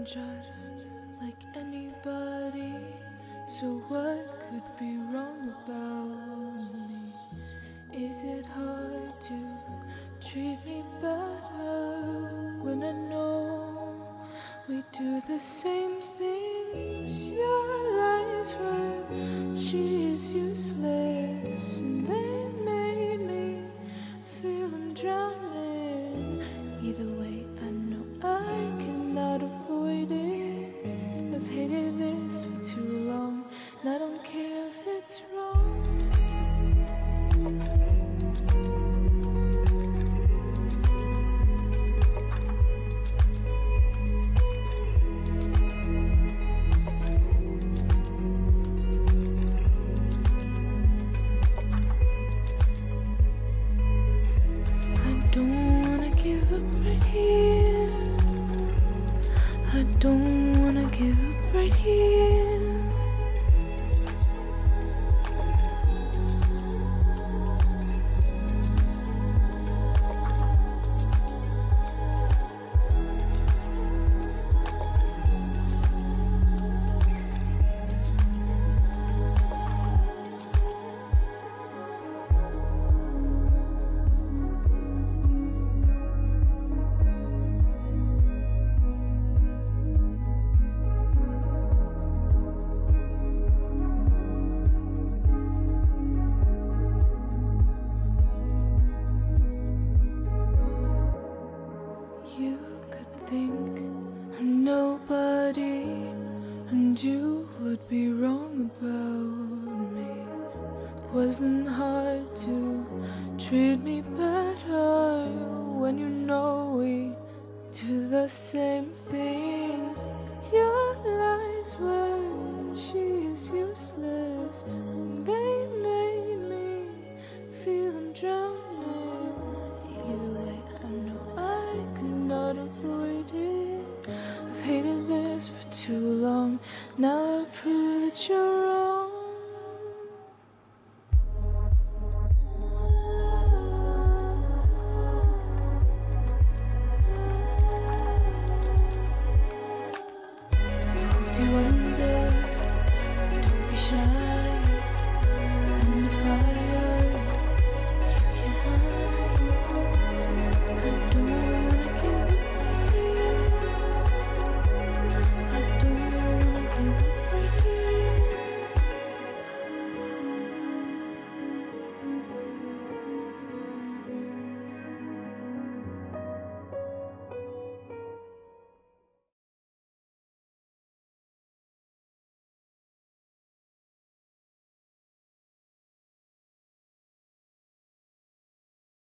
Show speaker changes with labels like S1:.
S1: I'm just like anybody, so what could be wrong about me? Is it hard to treat me better when I know we do the same things? Your lies were she is useless, and they made me feel I'm drowning. Either way, I know I cannot avoid it. I've hated this for too long, and I don't care if it's wrong. I don't wanna give up right here. You could think I'm nobody, and you would be wrong about me. Wasn't hard to treat me better when you know we do the same things. Your lies were she is useless, and they made me feel I'm drowning. Either way, I know I cannot avoid it. I've hated this for too long, now I prove that you're wrong.